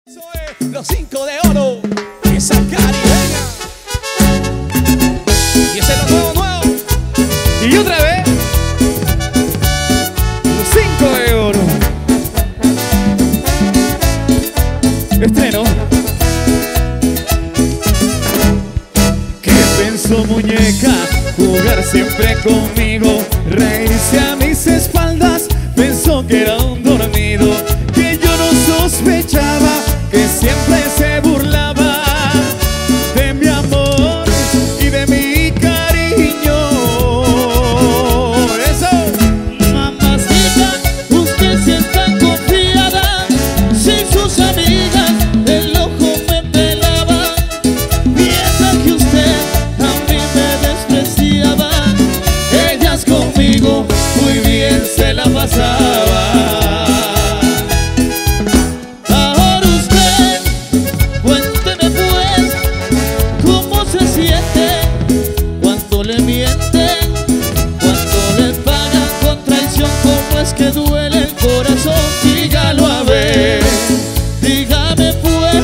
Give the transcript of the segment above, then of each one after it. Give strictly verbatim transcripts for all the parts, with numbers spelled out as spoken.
Los cinco de oro, esa caribeña. Y ese es lo nuevo, nuevo. Y otra vez, los cinco de oro. Estreno. ¿Qué pensó, muñeca? Jugar siempre conmigo, reírse a mis espaldas. Pensó que era un dormido, que yo no sospechaba, que siempre se burlaba de mi amor y de mi cariño. Eso. Mamacita, usted si es tan confiada, sin sus amigas el ojo me pelaba. Piensa que usted a mí me despreciaba, ellas conmigo muy bien se la pasaba. Que duele el corazón, dígalo a ver, dígame pues,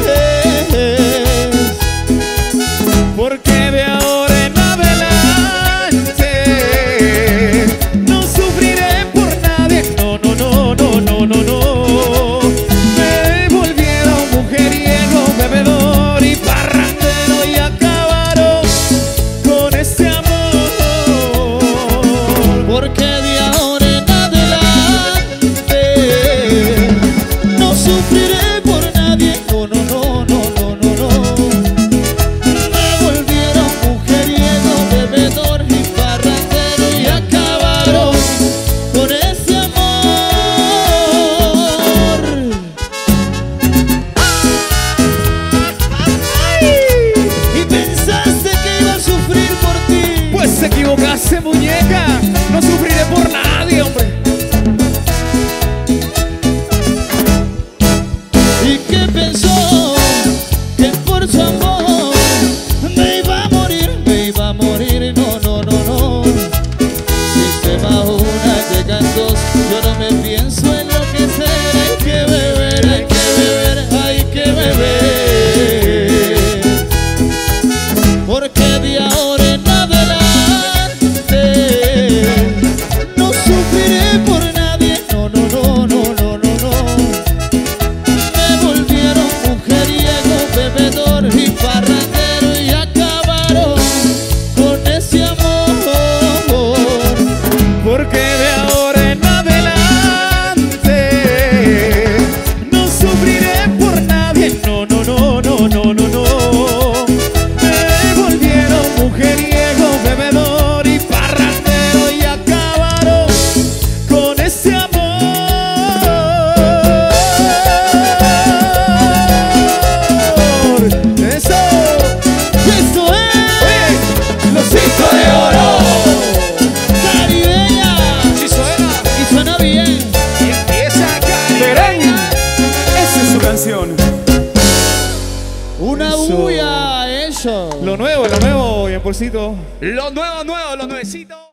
porque de ahora en adelante no sufriré por nadie, no, no, no, no, no, no, no. Me volvieron mujeriego, bebedor y parrandero y acabaron con ese amor, porque de ahora sufriré por nadie, no, no, no, no, no, no, no. Me volvieron mujeriego, bebedor y parrandero y acabaron con ese amor. Y pensaste que iba a sufrir por ti, pues se equivocaste, muñeca, no sufriré por nadie, hombre. ¿Y qué pensó? Que por su amor me iba a morir, me iba a morir, no, no, no, no. Si se va una, llegan dos, yo no me pienso enloquecer. Hay que beber, hay que beber, hay que beber, porque de ahora en adelante no sufriré por nadie, no, no, no, no, no, no, no. Bebedor y parrandero y acabaron con ese amor, porque de ahora en adelante no sufriré por nadie, no, no, no, no, no, no, no. Me volvieron mujeriego, bebedor y parrandero y acabaron con ese amor. Una bulla, eso. Lo nuevo, lo nuevo, bien porcito. Lo nuevo, nuevo, lo nuevecito.